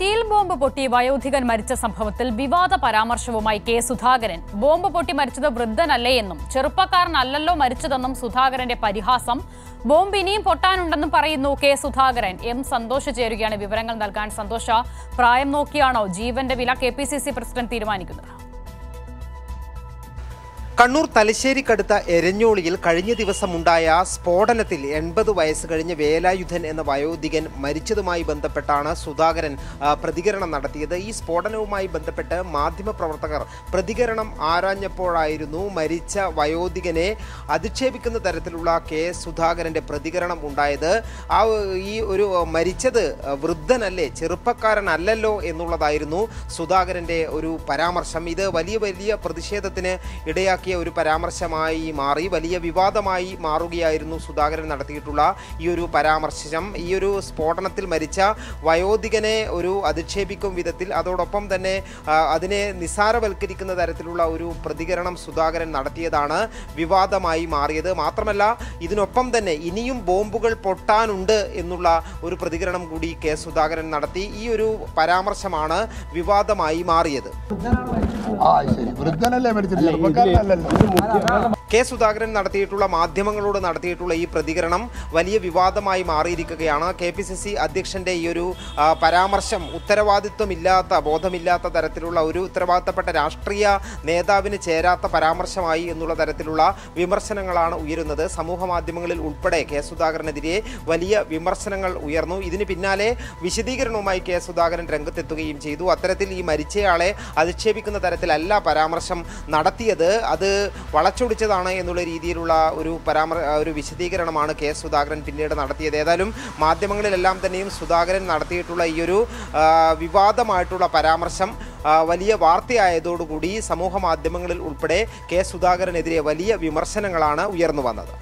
Steel bomb പൊട്ടി വയോധികൻ മരിച്ച സംഭവത്തിൽ വിവാദ പരാമർശവുമായി കെ സുധാകരൻ. ബോംബ് പൊട്ടി മരിച്ചത് വൃദ്ധനല്ലേ എന്നും ചെറുപ്പക്കാരനല്ലല്ലോ മരിച്ചതെന്നും സുധാകരന്റെ പരിഹാസം. ബോംബ് ഇനിയും പൊട്ടാനുണ്ടെന്നും പറയുന്നു കെ സുധാകരൻ. എം സന്തോഷ് ചേരുകയാണ് വിവരങ്ങൾ നൽകാൻ. സന്തോഷ, പ്രായം നോക്കിയാണോ ജീവന്റെ വില KPCC പ്രസിഡന്റ് തീരുമാനിക്കുന്നത്? കണ്ണൂർ തലശ്ശേരിക്കടുത്ത എരഞ്ഞോളിയിൽ കഴിഞ്ഞ ദിവസമുണ്ടായ സ്ഫോടനത്തിൽ 80 വയസ്സ് കഴിഞ്ഞ വേലായുധൻ എന്ന വയോധികൻ മരിച്ചതുമായി ബന്ധപ്പെട്ടാണ് സുധാകരൻ പ്രതികരണം നടത്തിയത്. ഈ സ്ഫോടനവുമായി ബന്ധപ്പെട്ട് മാധ്യമപ്രവർത്തകർ പ്രതികരണം ആരാഞ്ഞപ്പോഴായിരുന്നു മരിച്ച വയോധികനെ അധിക്ഷേപിക്കുന്ന തരത്തിലുള്ള കെ സുധാകരന്റെ പ്രതികരണം ഉണ്ടായത്. ഈ ഒരു മരിച്ചത് വൃദ്ധനല്ലേ, ചെറുപ്പക്കാരനല്ലല്ലോ എന്നുള്ളതായിരുന്നു സുധാകരന്റെ ഒരു പരാമർശം. ഇത് വലിയ പ്രതിഷേധത്തിന് ഇടയാക്കിയ ഒരു പരാമർശമായി മാറി, വലിയ വിവാദമായി മാറുകയായിരുന്നു സുധാകരൻ നടത്തിയിട്ടുള്ള ഈ ഒരു പരാമർശം. ഈ ഒരു സ്ഫോടനത്തിൽ മരിച്ച വയോധികനെ ഒരു അധിക്ഷേപിക്കും വിധത്തിൽ, അതോടൊപ്പം തന്നെ അതിനെ നിസ്സാരവൽക്കരിക്കുന്ന തരത്തിലുള്ള ഒരു പ്രതികരണം സുധാകരൻ നടത്തിയതാണ് വിവാദമായി മാറിയത്. മാത്രമല്ല, ഇതിനൊപ്പം തന്നെ ഇനിയും ബോംബുകൾ പൊട്ടാനുണ്ട് എന്നുള്ള ഒരു പ്രതികരണം കൂടി കെ സുധാകരൻ നടത്തി. ഈ ഒരു പരാമർശമാണ് വിവാദമായി മാറിയത്. കെ സുധാകരൻ നടത്തിയിട്ടുള്ള മാധ്യമങ്ങളോട് നടത്തിയിട്ടുള്ള ഈ പ്രതികരണം വലിയ വിവാദമായി മാറിയിരിക്കുകയാണ്. KPCC അധ്യക്ഷന്റെ ഈ ഒരു പരാമർശം ഉത്തരവാദിത്വമില്ലാത്ത, ബോധമില്ലാത്ത തരത്തിലുള്ള ഒരു ഉത്തരവാദിത്തപ്പെട്ട രാഷ്ട്രീയ നേതാവിന് ചേരാത്ത പരാമർശമായി എന്നുള്ള തരത്തിലുള്ള വിമർശനങ്ങളാണ് ഉയരുന്നത്. സമൂഹ മാധ്യമങ്ങളിൽ ഉൾപ്പെടെ കെ സുധാകരനെതിരെ വലിയ വിമർശനങ്ങൾ ഉയർന്നു. ഇതിന് പിന്നാലെ വിശദീകരണവുമായി കെ സുധാകരൻ രംഗത്തെത്തുകയും ചെയ്തു. അത്തരത്തിൽ ഈ മരിച്ചയാളെ അധിക്ഷേപിക്കുന്ന തരത്തിലല്ല പരാമർശം നടത്തിയത്, അത് വളച്ചൊടിച്ചതാണ് എന്നുള്ള രീതിയിലുള്ള ഒരു വിശദീകരണമാണ് കെ സുധാകരൻ പിന്നീട് നടത്തിയത്. ഏതായാലും മാധ്യമങ്ങളിലെല്ലാം തന്നെയും സുധാകരൻ നടത്തിയിട്ടുള്ള ഈ ഒരു വിവാദമായിട്ടുള്ള പരാമർശം വലിയ വാർത്തയായതോടുകൂടി സമൂഹ മാധ്യമങ്ങളിൽ ഉൾപ്പെടെ കെ സുധാകരനെതിരെ വലിയ വിമർശനങ്ങളാണ് ഉയർന്നു വന്നത്.